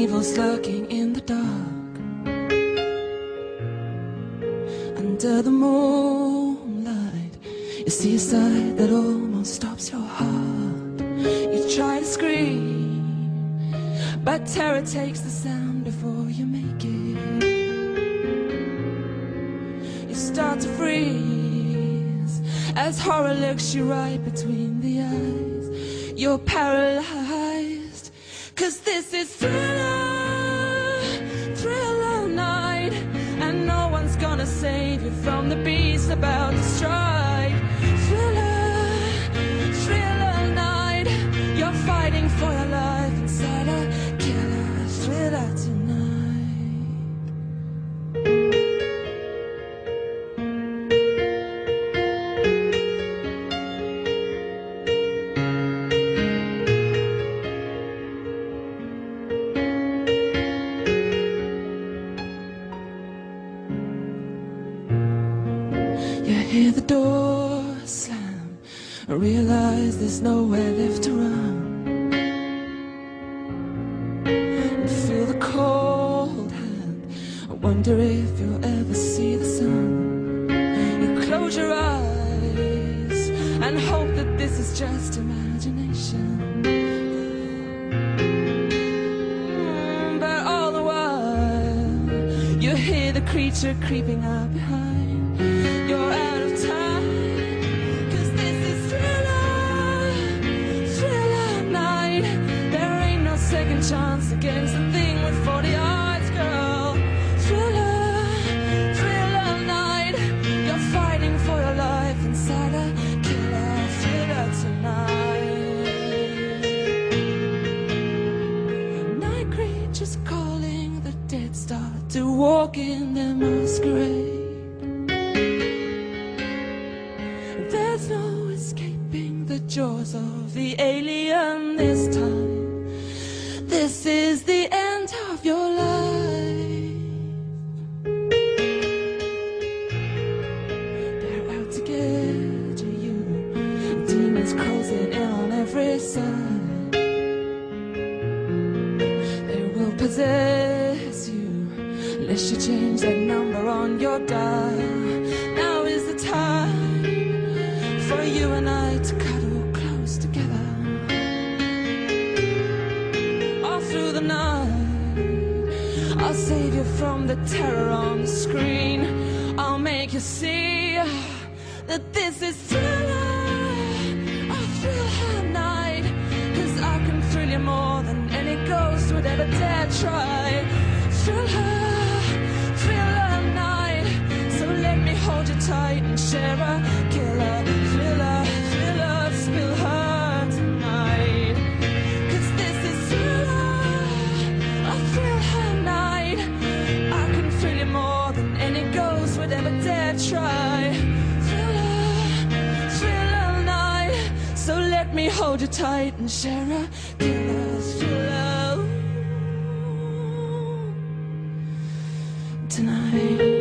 evil's lurking in the dark. Under the moonlight, you see a sight that almost stops your heart. You try to scream, but terror takes the sound before you make it. You start to freeze as horror looks you right between the eyes. You're paralyzed, 'cause this is thriller night, and no one's gonna save you from the beast about to strike. Thriller night, you're fighting for your life inside a killer thriller tonight. You hear the door slam, realize there's nowhere left to run, and feel the cold hand. I wonder if you'll ever see the sun. You close your eyes and hope that this is just imagination. But all the while you hear the creature creeping up behind. You're out of time, 'cause this is thriller night. There ain't no second chance against the thing with 40 eyes, girl. Thriller night, you're fighting for your life inside a killer thriller tonight. Night creatures calling, the dead start to walk in their masquerade. There's no escaping the jaws of the alien this time. This is the end of your life. They're out to get you, demons closing in on every side. They will possess you unless you change that number on your dial. Now is the time for you and I to cuddle close together. All through the night, I'll save you from the terror on the screen. I'll make you see that this is thriller night, 'cause I can thrill you more than any ghost would ever dare try. Thriller night, so let me hold you tight and share a killer thriller spill her tonight. 'Cause this is thriller night. I can thrill you more than any ghost would ever dare try. Thriller night, so let me hold you tight and share a killer thriller tonight.